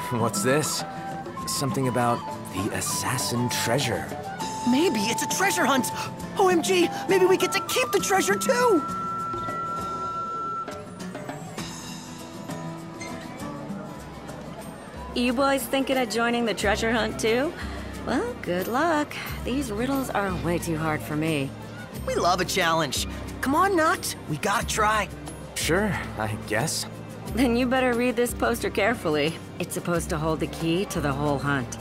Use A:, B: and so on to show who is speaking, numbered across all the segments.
A: What's this? Something about the assassin treasure.
B: Maybe it's a treasure hunt! OMG, maybe we get to keep the treasure too!
C: You boys thinking of joining the treasure hunt too? Well, good luck. These riddles are way too hard for me.
B: We love a challenge. Come on, Noct. We gotta try.
A: Sure, I guess.
C: Then you better read this poster carefully. It's supposed to hold the key to the whole hunt.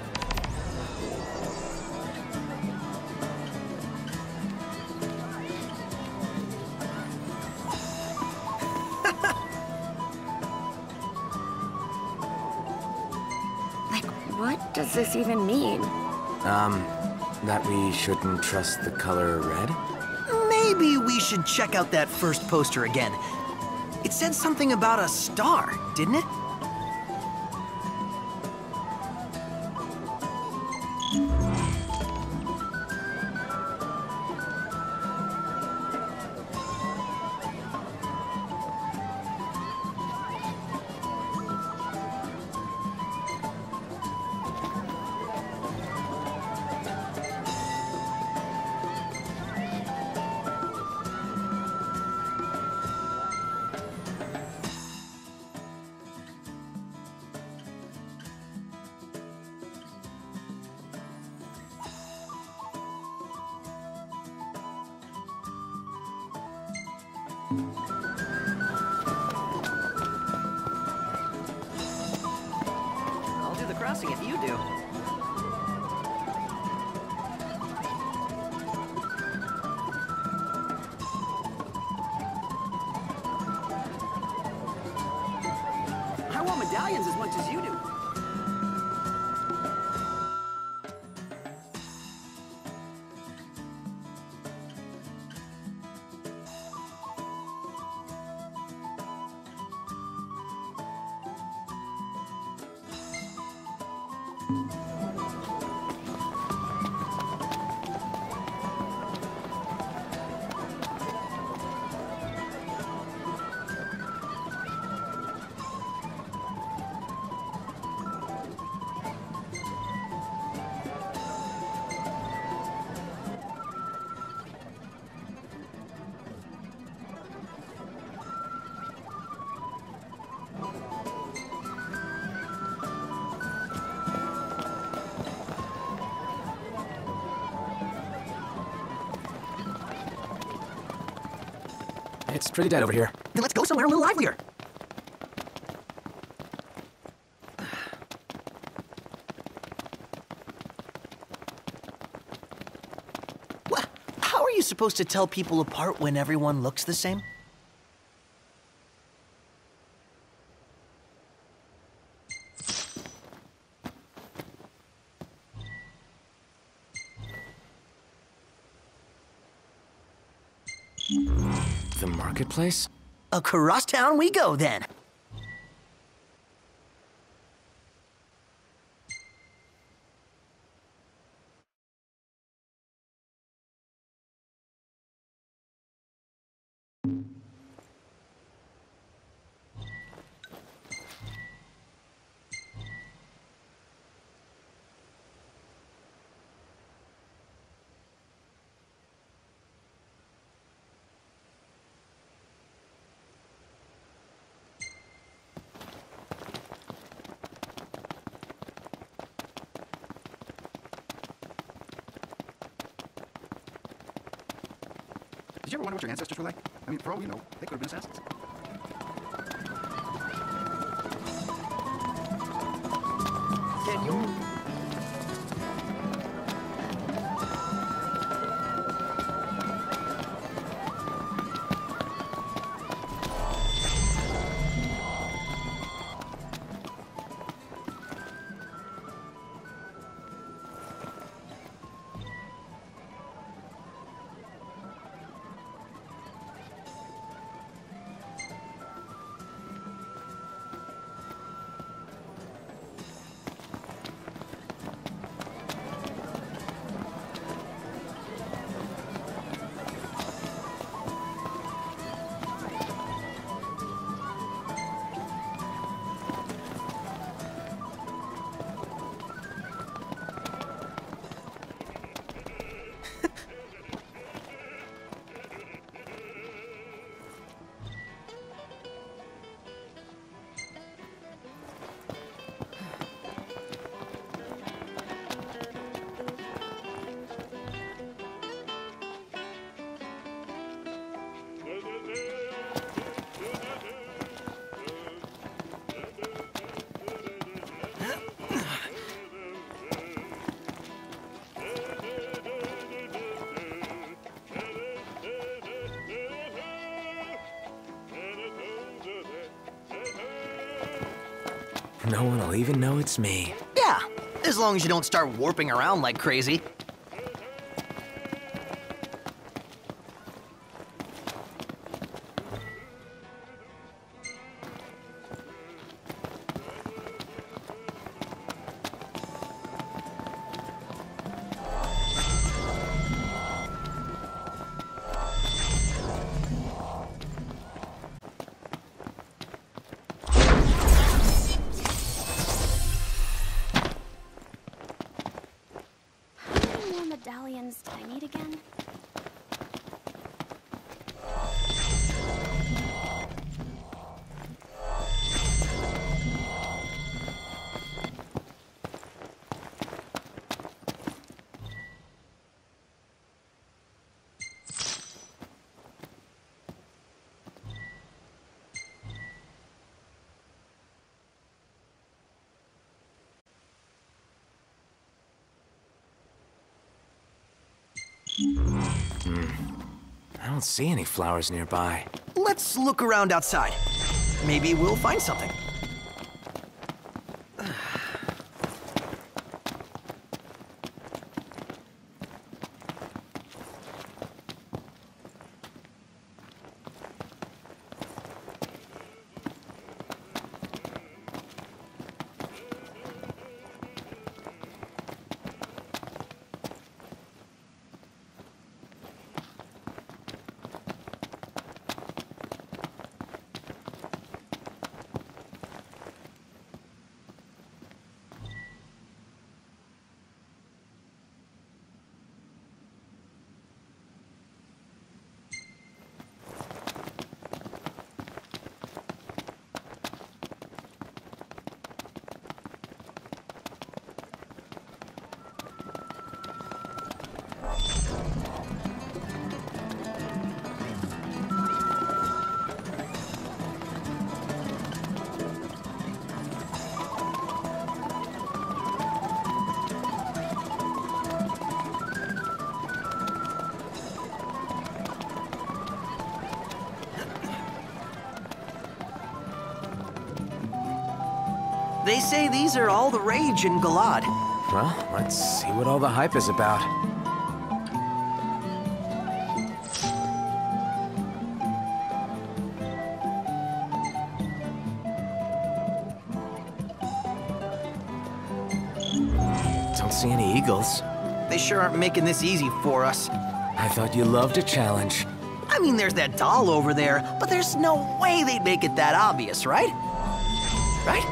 C: Like, what does this even mean?
A: That we shouldn't trust the color red?
B: Maybe we should check out that first poster again. It said something about a star, didn't it? I'll do the crossing if you do. I want medallions as much as you do.
A: It's pretty dead over here.
B: Then let's go somewhere a little livelier. What? How are you supposed to tell people apart when everyone looks the same?
A: The marketplace?
B: Across town we go, then.
D: Did you ever wonder what your ancestors were like? I mean, for all you know, they could have been assassins.
B: Can you?
A: No one will even know it's me.
B: Yeah, as long as you don't start warping around like crazy.
E: How many more medallions do I need again?
A: I don't see any flowers nearby.
B: Let's look around outside. Maybe we'll find something. They say these are all the rage in Galad.
A: Well, let's see what all the hype is about. Don't see any eagles.
B: They sure aren't making this easy for us.
A: I thought you loved a challenge.
B: I mean, there's that doll over there, but there's no way they'd make it that obvious, right? Right?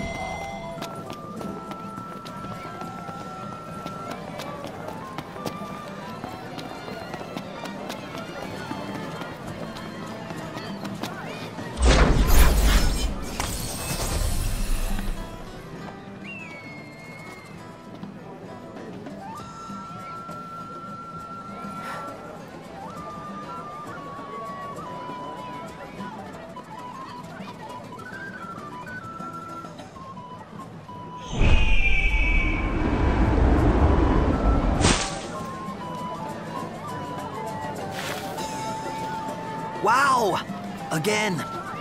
B: Wow! Again!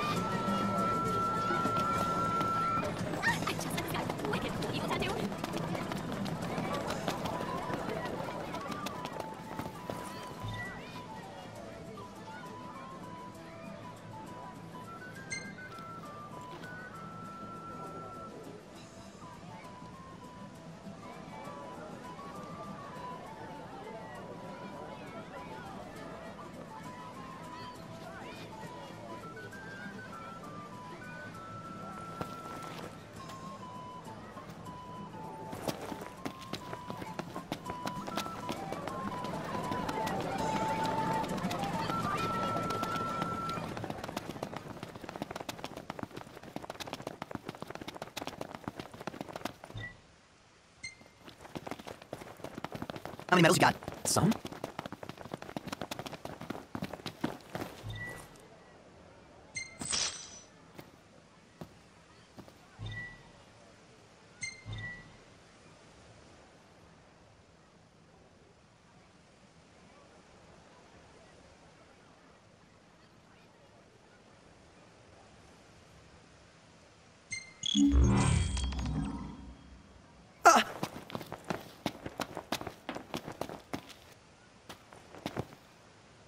B: How many medals you got?
A: Some?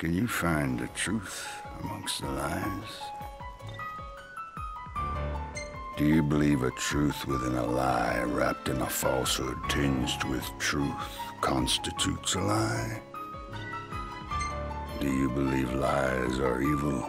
F: Can you find the truth amongst the lies? Do you believe a truth within a lie wrapped in a falsehood tinged with truth constitutes a lie? Do you believe lies are evil?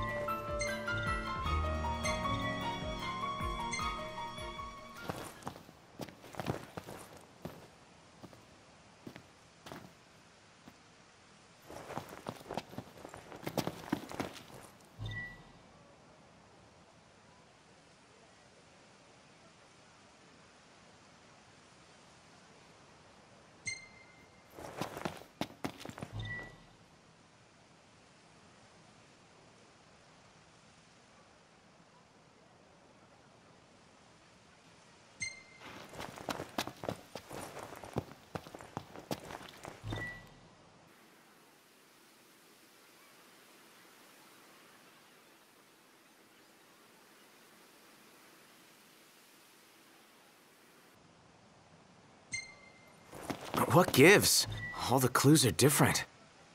A: What gives? All the clues are different.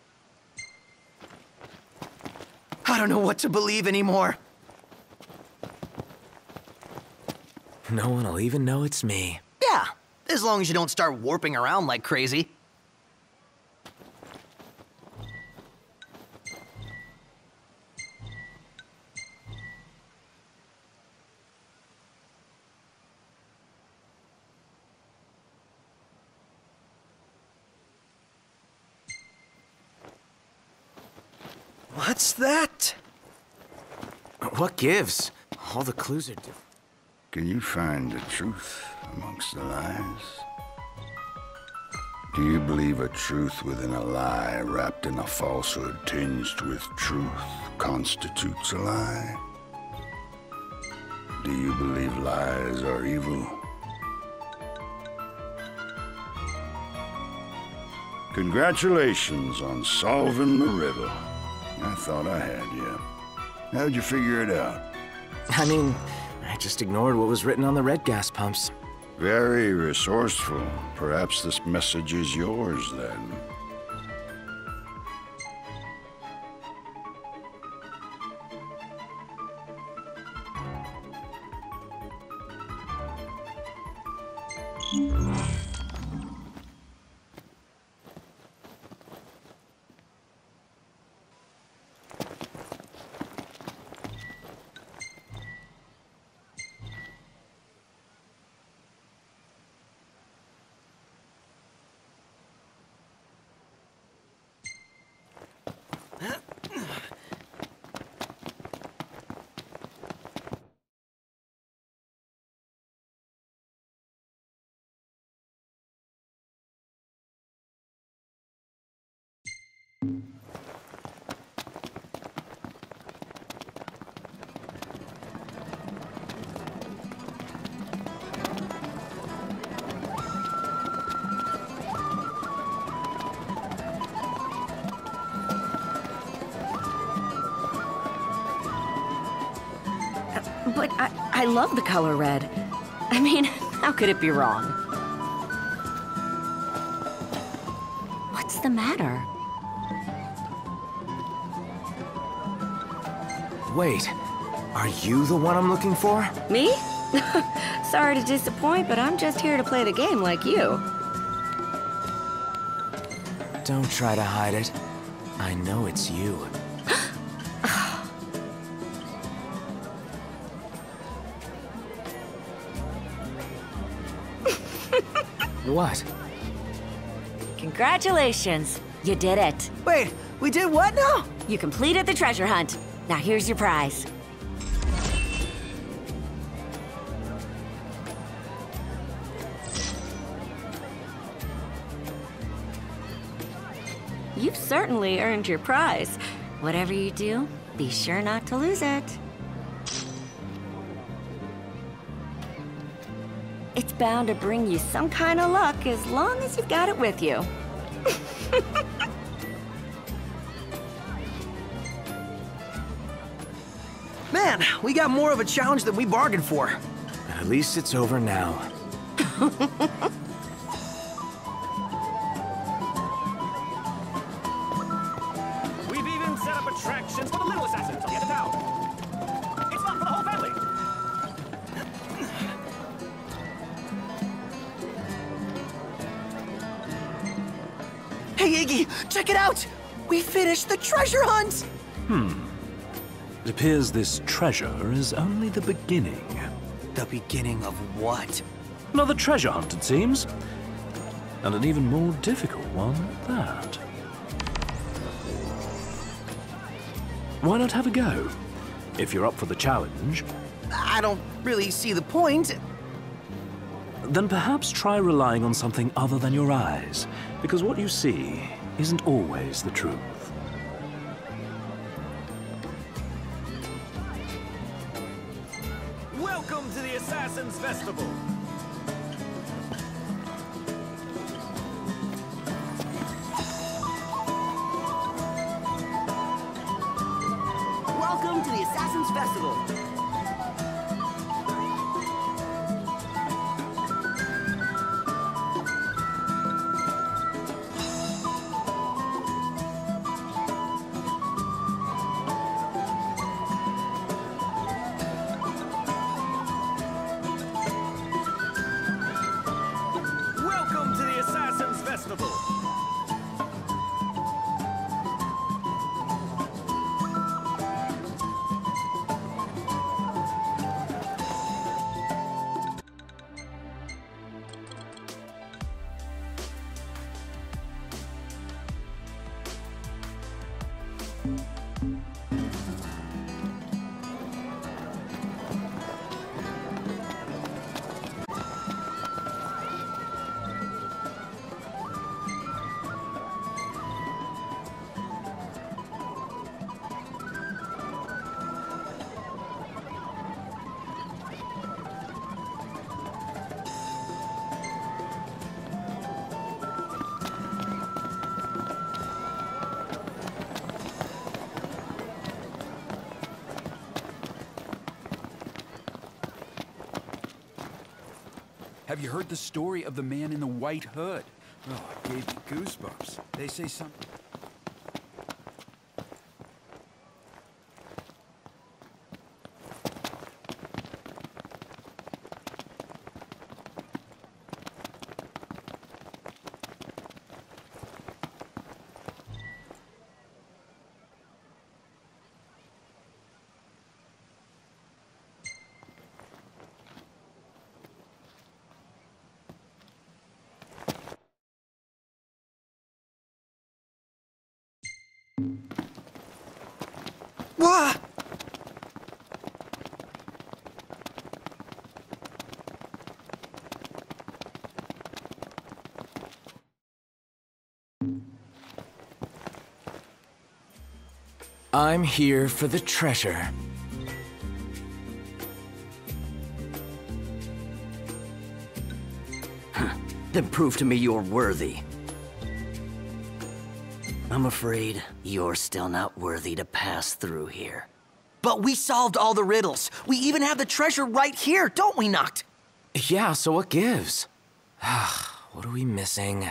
B: I don't know what to believe anymore.
A: No one will even know it's me.
B: Yeah, as long as you don't start warping around like crazy. What's that?
A: What gives? All the clues are different.
F: Can you find the truth amongst the lies? Do you believe a truth within a lie wrapped in a falsehood tinged with truth constitutes a lie? Do you believe lies are evil? Congratulations on solving the riddle. I thought I had you. How'd you figure it out?
A: I mean, I just ignored what was written on the red gas pumps.
F: Very resourceful. Perhaps this message is yours, then.
C: But I love the color red. I mean, how could it be wrong? What's the matter?
A: Wait, are you the one I'm looking for?
C: Me? Sorry to disappoint, but I'm just here to play the game like you.
A: Don't try to hide it. I know it's you. What?
C: Congratulations, you did it.
B: Wait, we did what now?
C: You completed the treasure hunt. Now here's your prize. You've certainly earned your prize. Whatever you do, be sure not to lose it. It's bound to bring you some kind of luck as long as you've got it with you.
B: Man, we got more of a challenge than we bargained for.
A: At least it's over now.
B: Hey, Iggy, check it out! We finished the treasure hunt!
G: It appears this treasure is only the beginning.
B: The beginning of what?
G: Another treasure hunt, it seems. And an even more difficult one at that. Why not have a go? If you're up for the challenge,
B: I don't really see the point.
G: then perhaps try relying on something other than your eyes, because what you see isn't always the truth.
A: Welcome to the Assassin's Festival!
B: Welcome to the Assassin's Festival.
A: Welcome to the Assassin's Festival!
D: Have you heard the story of the man in the white hood? Oh, it gave me goosebumps. They say something.
B: Wah!
A: I'm here for the treasure.
H: Then prove to me you're worthy. I'm afraid you're still not worthy to pass through here.
B: But we solved all the riddles. We even have the treasure right here, don't we, Noct?
A: Yeah, so what gives? What are we missing?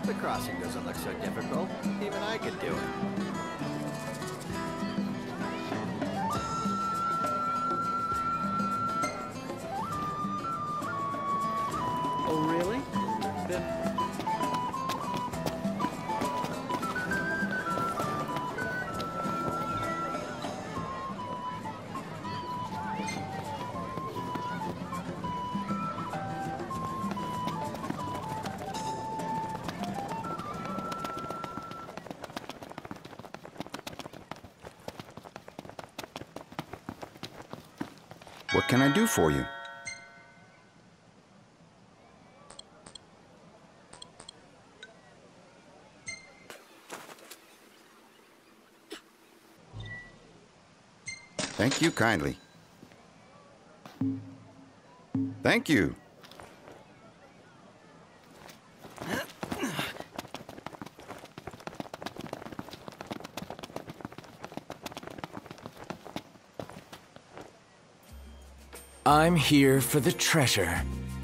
I: The crossing doesn't look so difficult. Even I could do it.
D: Oh, really? Then...
F: What can I do for you? Thank you kindly. Thank you.
A: I'm here for the treasure.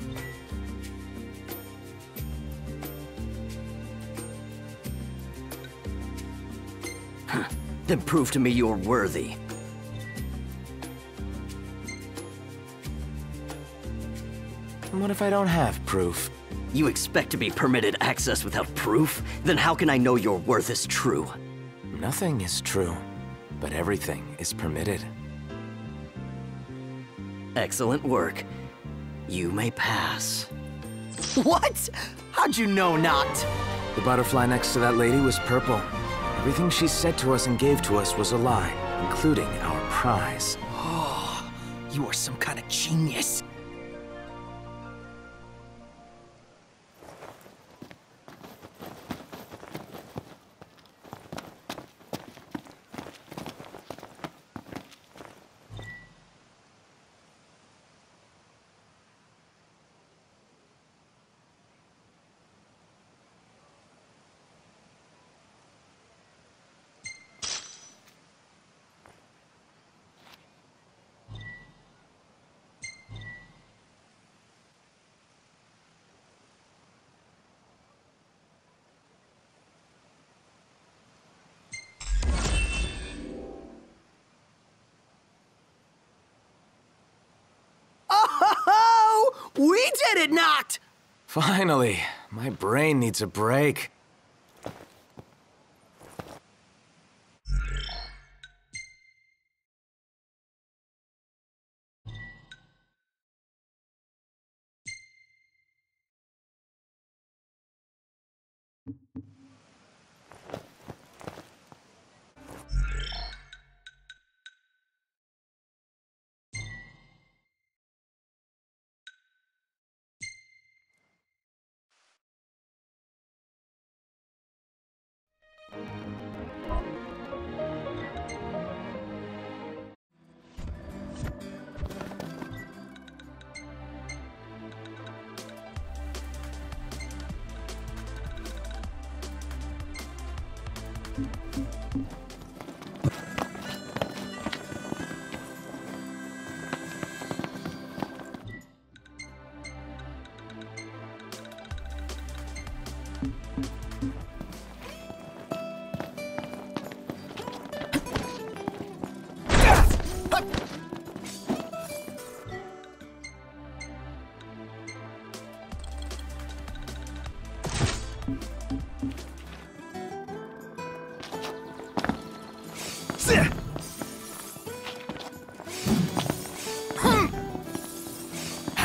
H: Then prove to me you're worthy.
A: And what if I don't have proof?
H: You expect to be permitted access without proof? Then how can I know your worth is true?
A: Nothing is true, but everything is permitted.
H: Excellent work. You may pass.
B: What? How'd you know not?
A: The butterfly next to that lady was purple. Everything she said to us and gave to us was a lie, including our prize.
B: Oh, you are some kind of genius. Oh, we did it, Noct!
A: Finally, my brain needs a break.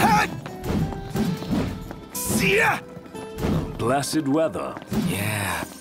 G: Blessed weather.
A: Yeah,